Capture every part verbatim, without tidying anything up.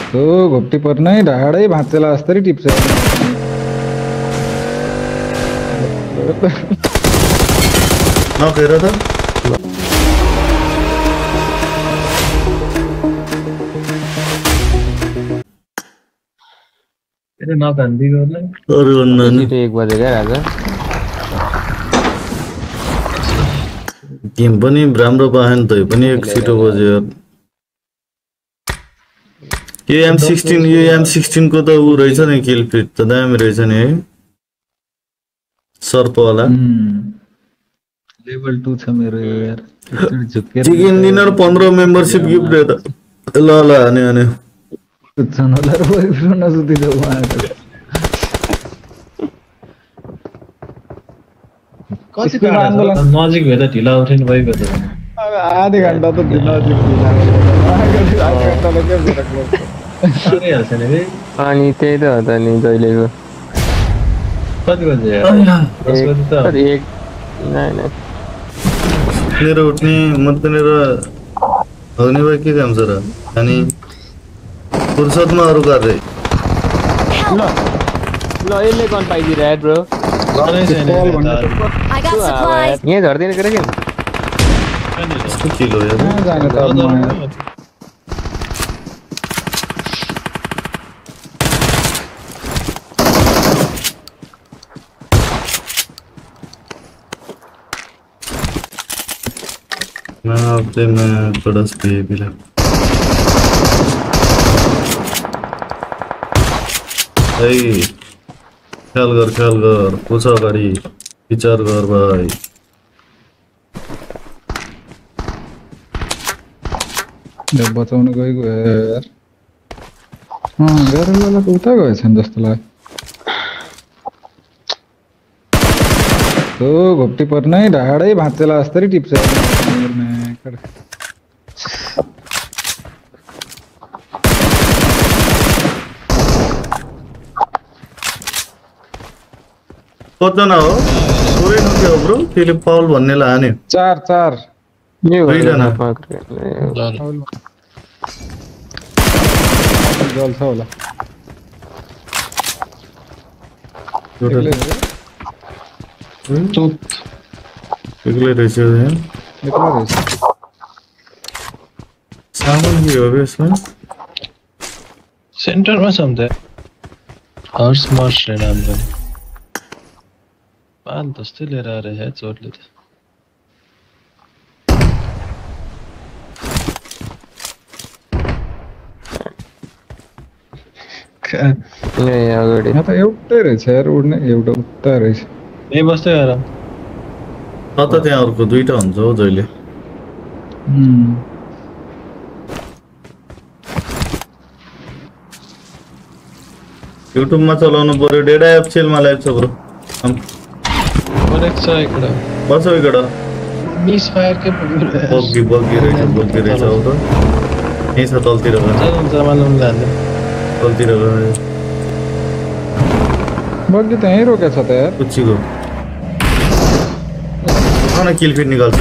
तो घोप्टी पर्नै ढाडै भाँचेला जस्तै टिप्छ नखेर त तेरे ना बंदी गर्नु अरु गर्न नि छिटो एक बजे क्या राजा गेम पनि राम्रो पाएन त पनि एक छिटो बज्यो यो एम सिक्सटीन यो एम सिक्सटीन को त उ रहेछ नि किल फिट त दामी रहेछ नि है सर्प वाला लेभल टू छ मेरो यार झुकेर चिकन डिनर पन्ध्र मेम्बरशिप गिफ्ट दे त ल ल अनि अनि कुछन होला र बोयफ्रेन्ड नसुति जाऊ उहाँको कति आन्दोलन नजिक भए त ढिला उठ्यो नि भइगयो त आधी घण्टा त ढिला नजिक ढिला आधी घण्टा त के फरक पर्छ अरे हाल्छ नि रे अनि त्यही त हो त नि जहिलेको कति बजे यार दस बजे त एक नाइ नाइ मेरो उठ्ने मतेनेर अग्नि भाइ के काम छ र अनि फुर्सदमा अरु गर्दै ल ल यसले गन पाइदिरा यार ब्रो गनै छैन I got supplies. यहाँ झर्दैन करे के यस्तो किल हो यार कहाँ जाने त अब म मैं आपसे मैं थोड़ा स्टे भी लग ए ख्याल गर ख्याल गर पुछ अगाडि विचार गर भाइ ले बचाउन गएको यार अँ गरेला त उता गएछन् जस्तो लाग्यो तो घोप्टी पर्नै ढाडै भाँचेला जस्तै टिप्छ कतना हो सोरै नथ्यो ब्रो त्यसले पाउल भन्नेलाई हान्यो चार चार यो दुईजना जल्छ होला एक्लै रहेछ यहाँ एक्लै रहेछ सामान के हो बे यसमा सेन्टरमा छ त हर्स मर्स रे नाम पनि पान जस्तै लिएर आएर है चोटले त अगाडि यहाँ त एउटै रहेछ यार उड्ने एउटा उता रहेछ यही बस्दै गर त त त्यहाँ अर्को दुईटा हुन्छ हो जहिले युट्युबमा चलाउनु पर्यो डेडा एप सेलमा लाइभ छ ब्रो करेक्ट छ ఇక్కడ बस ఇక్కడ मिस फायर के बग्गी बग्गी रहेछ बग्गी रहेछ हो त यही छ तलतिर हुन्छ हुन्छ मालुम लाग्दैन तलतिर बग्गी त यहीँ रोकेछ त यार कुच्चीको खाना किल फिट निकाल्छ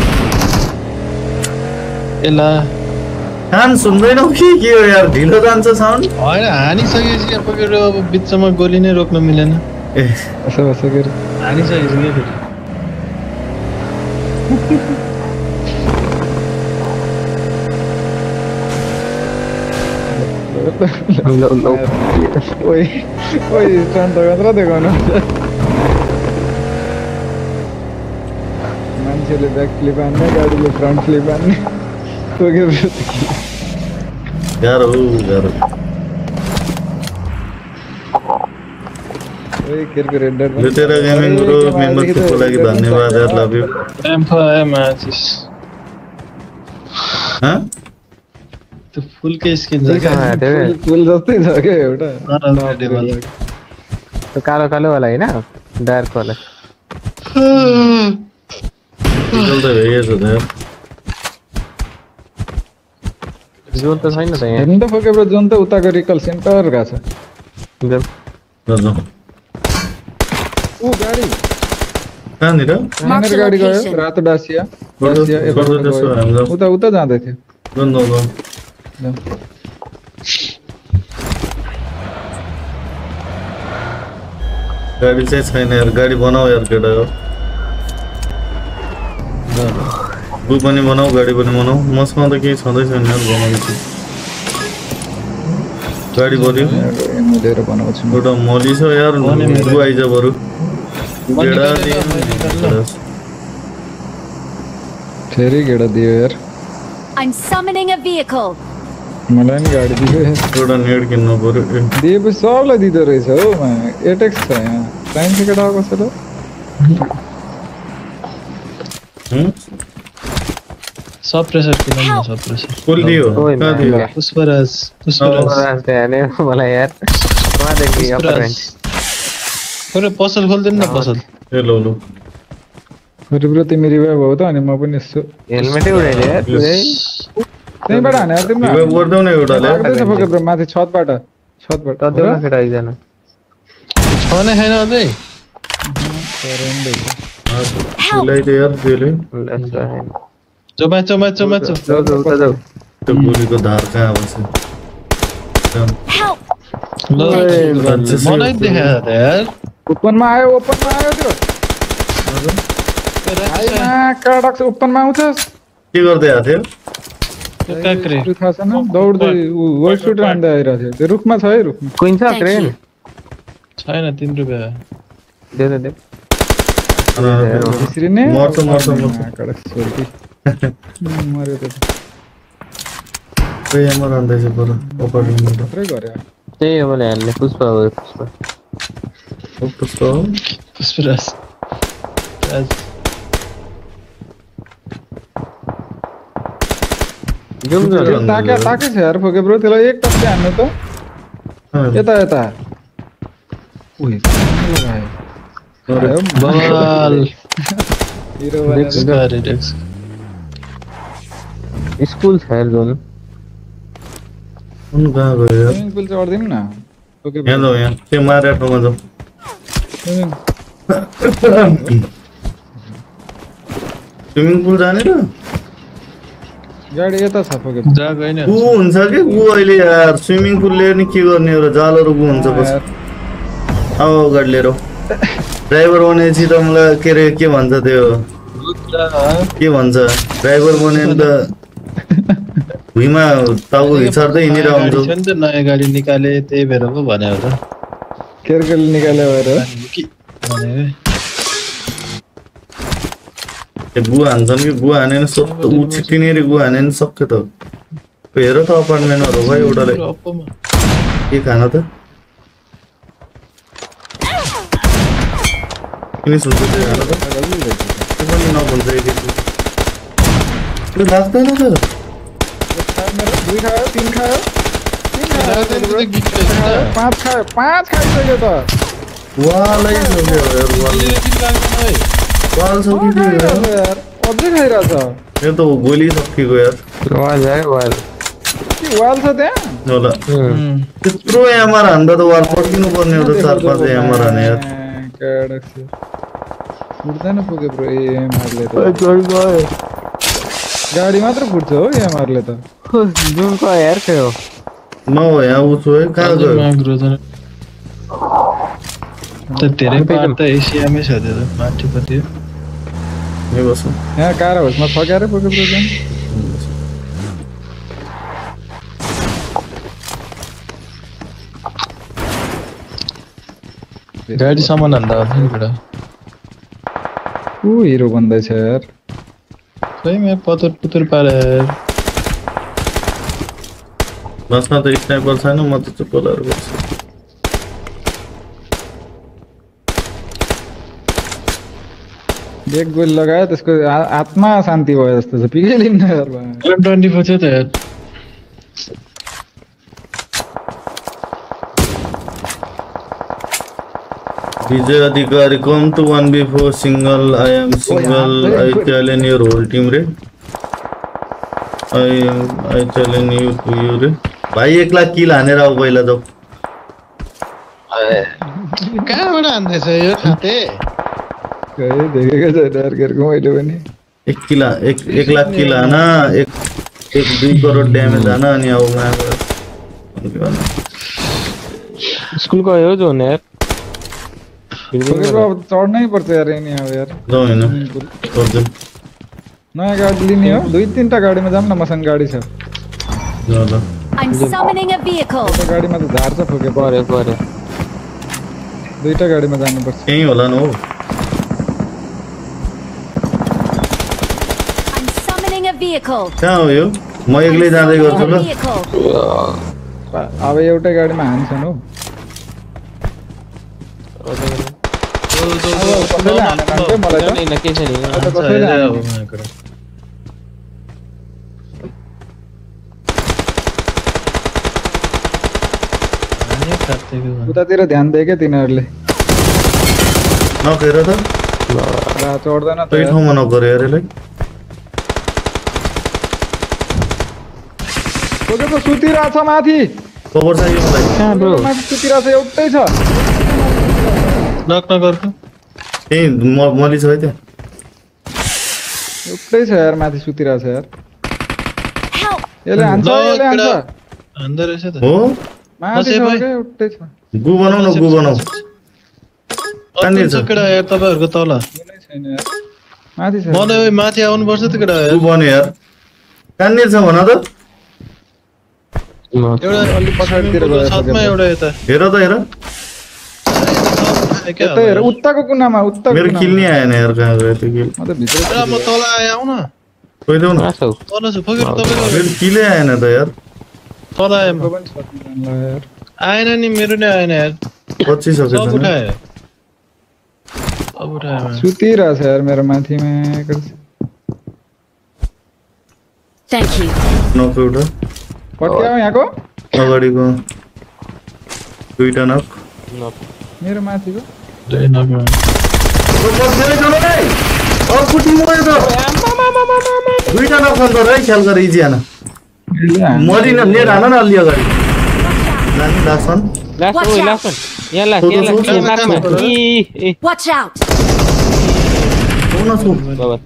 एला कान सुन्दैनौ कि के हो यार ढिलो जान्छ साउन्ड हैन हानिसकेपछि अब केरो अब बिचमा गोली नै रोक्न मिलेन ए असो असो गरी हानिसकेपछि के फेरि ओइ ओइ स्टन्ट मात्र देखाउनु मान्छेले ब्याक फ्लिप हान्ने गाडीले फ्रन्ट फ्लिप हान्ने गाह्रो हो गाह्रो ओइ केरको रेड डट लुटेरा गेमिङ ब्रो मेम्बरशिपको लागि धन्यवाद यार लभ यु एम्फा एमएस ह त्यो फुल के स्किन छ फुल जस्तै छ के एउटा त्यो कालो कालो वाला हैन डार्क वाला निकल त भइएछ त यार जोन त छैन त यहाँ हेर्नु त फोके ब्रो जोन त उताको रिकल सेन्टर गएको छ ल ल ऊ गाडी कहाँनिर मेरो गाडी गयो रातो डासिया डासिया उता उता जाँदै थियो गन गन गाडी चाहिँ छैन यार गाडी बनाऊ यार केटा हो गु पनि बनाऊ गाडी पनि बनाऊ मसँग त केही छँदै छैन यार बनाउँछु गाडी बन्यो लिएर बनाउँछु एउटा मली छ यार गु आइज बरु गेडा दियो फेरि गेडा दियो यार I'm summoning a vehicle. मलाई नि गाडी दियो यार एउटा नेट किन्नु पर्यो दिएपछि सबलाई दिँदो रहेछ हौ एटेक्स छ यहाँ टाइम टिकट आएको छ त सब प्रेसर किन न सब प्रेसर कुल दियो ओए कहाँ दियो पुष्पराज पुष्पराज रास्ते आने मलाई यार कहाँ देखि अपार्टमेन्ट पुरै पसल खोल्दिन न पसल ए लो लो फेरि ब्रो तिमी रिभाइभ हो त अनि म पनि यसो हेलमेटै उडाइले यार तुझै त्यहीँबाट हाने यार तिमीलाई रिभाइभ गर्देऊ न एउटाले लाग्दैछ फोके ब्रो माथि छतबाट छतबाट त देऊ न केटा एकजना छने छैन अझै कुलाई त यार त्यसले चोमा चोमा चोमा चो जाऊ जाऊ उता जाऊ त्यो गोलीको धार कहाँ बस्छ Help! ल मलाई देखा त यार ओपनमा आयो ओपनमा आयो त्यो आइमा कडक ओपनमा आउँछस् के गर्दै आएको थियो त्यो काक्रे त्यो थाहा छैन दौड्दै वर्ल्ड सुट हान्दै आइरहेको थियो त्यो रुखमा छ है रुखमा क्वीन छ Thank क्रेन you. छैन तीन रुपियाँ दे दे दे त्यसरी नै मर्छ मर्छ मर्छ कडक सोल्टी मर्यो त्यो त्यही यहाँ रहँदैछ पर अपार्टमेन्टमा थुप्रै गऱ्यो त्यही हो मैले हाल्ने पुष्पा हो पुष्पा कस्तो हो पुष्पराज राज जुम जुम ताके ताके छ यार फोके ब्रो त्यसलाई एक टक्कै हान्नु त यता यता उही लगायो बवाल हिरो डेक्स गरे डेक्स स्कुल छ यार जुन उन कहाँ गयो यार स्विमिङ पुल चाहिँ अर्दिम न फोके यहाँ जाऊ यहाँ त्यो मारे ठाउँमा जाऊ स्विमिङ पुल जाने र गाडी यता छ फोके जा गएन गु हुन्छ कि गु अहिले यार स्विमिङ पुल लिएर नि के गर्ने हो र जालहरू गु हुन्छ पछि अब गाडी लिएर ड्राइभर बनेपछि त मलाई के अरे के भन्छ त्यो के भन्छ ड्राइभर बने त भुइँमा टाउको हिसार्दै हिँडेर हुन्छु छ नि त नयाँ गाडी निकाले त्यही भएर पो भने हो त केरकेल निकाल्यो भएर कि भने त्यो गु हान्छन् कि गु हानेन सब ऊ छिटिनेर गु हानेन सक्यो त हेर त अपार्टमेन्टहरू भयो एउटाले के खान त किन सुन्छ त्यो खान त त्यो पनि नभन्छ एक त्यो लाग्दैन त दुई खायो तीन खायो तीन खायो पाँच खायो पाँच खाइसक्यो त वालै सक्यो यार वाल वाल सकिदियो यार यार अझै खाइरहेछ यो त गोली सकिएको यार वाल है वाल के वाल छ त्यहाँ होला त्यत्रो एमआर हान्दा त वाल पड्किनु पर्ने हो त चार पाँच एमआर हाने यार फुट्दैन पुग्यो ब्रो एमआरले त गाडी मात्र फुट्छ हो एमआरले त जुन को यार थियो न हो यहाँ उसो है कहाँ गयो त धेरै पार्ट त एसियामै छ त्यो माथिपट्टि यहीँ बसौँ यहाँ कार हाउसमा फकाएरै पुग्यो ब्रो जान गाडी सामान हान्दा हो नि बेटा ऊ हिरो बन्दैछ यार खै म पतर पुतर पारे बसमा त स्नाइपर छैन म त चुप लाएर बस्छु एक गोली लगायो त्यसको आ- आत्मा शान्ति भयो जस्तो छ पिकै लिन्न यार भाइ। ट्वेन्टी फोर थियो त यार Vijay Adhikari come to one v four single I am single I challenge your whole team रे I I challenge you to you रे भाई एक लाख किल हानेर आऊ पहिला जाऊ कहाँबाट हान्दैछ यो खाते खै देखेको छैन यार केरको मैले पनि एक किला एक एक लाख किल हाना एक एक दुई करोड ड्यामेज हाना अनि आऊ मैं स्कुल को हो जो यार ठोकेको अब चढ्नै पर्छ यार यिनी अब यार जाउँ हैन गर्दै नयाँ गाडी लिने हो दुई तीनटा गाडीमा जाम न मसँग गाडी छ ल ल I'm summoning a vehicle. त्यो गाडीमा त झार्छ ठोके पर्यो पर्यो दुईटा गाडीमा जानुपर्छ यही होला न हो I'm summoning a vehicle. कहाँ हो यो म एक्लै जाँदै गर्छु A ल vehicle. अब एउटै गाडीमा हान्छन् हो कसैले हानेन के मलाई त नि के छ नि अब त कसैले हानेन। उतातिर ध्यान दिए क्या तिनीहरूले नखेर त रा चढ्दैन त त्यही यार। ठाउँमा नगरे यार यसलाई ठोके त सुतिरहेछ माथि कभर चाहियो मलाई कहाँ ब्रो माथि सुतिरहेछ एउटै छ नक नगर्को त्यही म मली छ है त्यहाँ एउटै छ यार माथि सुतिरहेछ यार Help. यसले हान्छ ल, यसले हान्छ केटा। हान्दो रहेछ त हो माथि बसे छ भाइ। क्या एउटै छ गु बनाऊ न गु बनाऊ कहाँनिर छ? अत्यन्त केटा यार तपाईँहरूको तल कुनै छैन यार माथि छ मलाई ओइ माथि आउनुपर्छ त केटा गु यार बन्यो यार कहाँनिर छ भन त एउटा अलि पछाडितिर swimming pool गएर छतमा सकेको। एउटा यता हेर त हेर क्या यतै हेर उत्ताको कुनामा उत्ताको मेरो किल कुनामा नि आएन यार कहाँ गयो त्यो किल म त भित्र केटा, म तल आएँ आउन खोइदेऊ न मासौ तल छु फकेर तपाईँको मेरो किलै आएन त यार तल आएँ म पनि सक्नु जान्ला यार आएन नि मेरो नै आएन यार पचिसक्यो सब त उठाए सब उठाए मैले। सुतिरहेछ यार मेरो माथिमा एकल Thank you. नक एउटा पट्क्याउ यहाँको अगाडिको दुईटा नक मेरो माथिको दुई नब्बे। दुईटा नक अन्त है ख्याल गरेर इजी आन यसले हान्छ। मरिन नेट हान न अलि अगाडि लाने लास्ट वान लास्ट Watch ओइ out. लास्ट वन यहाँ लास्ट यहाँ लास्ट यहाँ माथमा इ ए Watch out. छौ न छौ बाबा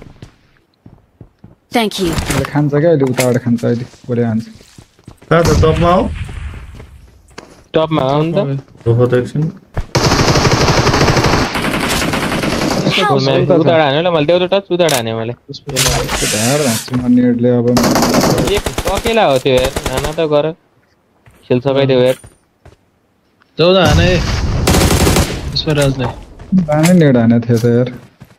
Thank you. यसले खान्छ क्या अहिले उताबाट खान्छ अहिले भोलि हान्छ कहाँ छ टपमा हो टपमा आउनु त रोको त एकछिन ओ म्याम उताबाट हान्यो ल मैले देउतो टच उताबाट हान्यो मैले त्यो ढाड हान्छु म नेटले अब एक अकेला हो त्यो यार हाना त गर खेल सकाइदियो यार जाऊ त हाने पुष्पराजले दामी नेट हाने थियो त यार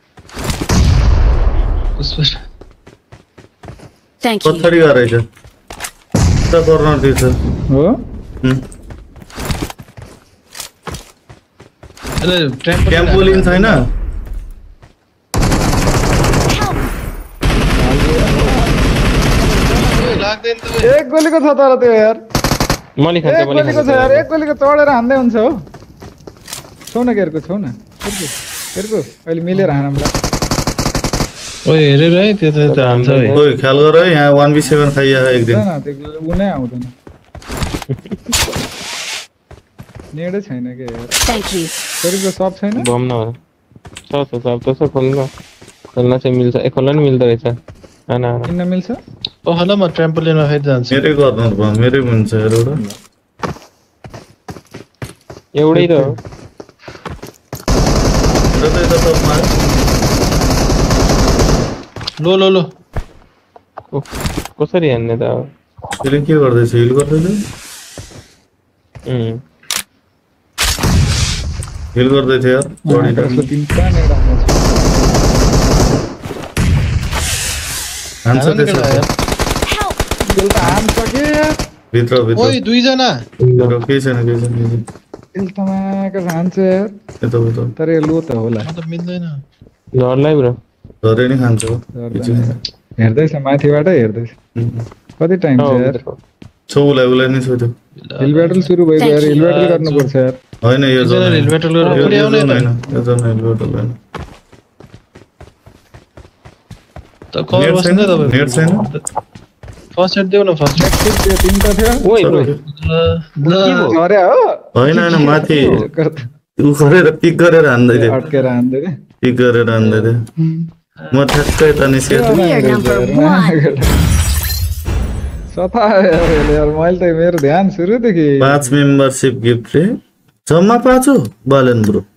पुष्प Thank you. पछाडि गएर रहेछ उता कर्नर दिएछ हो ट्याम्पोलिन छैन लाग्दैन त एक गोलीको छ तर त्यो यार मैले खान्छ एक मैले गोलीको छ यार एक गोलीको चढेर हान्दै हुन्छ हो छौ न गेरको छौ न गेरको गेरको अहिले मिलेर हानौँला ओइ हेरेर है त्यो त त हान्छ है ओइ ख्याल गर है यहाँ वान बी सेभेन खाइया एक दिन हुँदैन त्यो ऊ नै आउँदैन नेटै छैन के यार Thank you. गेरको सब छैन बम न हो छ छ सब त छ खोल्न खोल्न चाहिँ मिल्छ ए खोल्न नि मिल्दो रहेछ हाना हाना किन्न मिल्छ ओ हला म ट्राम्पोलिनमा फेरि जान्छु मेरै कर्नर भयो मेरै हुन्छ हेर एउटा एउटै त हो र त टपमा लो लो लो को- कसरी हान्ने त अब फेरि के गर्दैछ हिल गर्दैछ उम्, हिल गर्दै थियो यार बडी त्यसको तिनवटा नेट हानेको छ हान्छ हान त्यसो केटा यार। Help. त्यसले त हान्छ के यार भित्र भित्र ओइ दुईजना भित्र केही छैन केही छैन केही छैन त्यसले त माको हान्छ यार यता भित्र तर यो लो त होला म त मिल्दैन डरलाई ब्रो धरै नै खान्छ हो गर्दैन यार। हेर्दैछ माथिबाटै हेर्दैछ कति टाइम छ यार छौ उसलाई उसलाई नै छोड्यो हिल ब्याटल सुरु भएको यार हिल ब्याटल गर्नुपर्छ यार होइन यो जोन एकजना होइन। हिल ब्याटल गरेर यो- पुरै यो आउने जोन त। होइन यो जोन हिल ब्याटल होइन त कभर नेट बस्नु छैन त तपाईँ नेट छैन फर्स्ट एड देऊ न फर्स्ट एड नेक्स्ट त्यो तिनवटा थियो ओइ ब्रो ल झर्या हो होइन होइन माथि गर्दा उ गरेर पिक गरेर हान्दै थियो अड्केर हान्दै रे पिक गरेर हान्दै थियो म ठ्याक्कै त निस्केको We are number one. सफा यार यसले यार मैले त मेरो ध्यान सुरुदेखि पाँच मेम्बरसिप गिफ्ट रे जम्मा पाँच हो बालेन ब्रो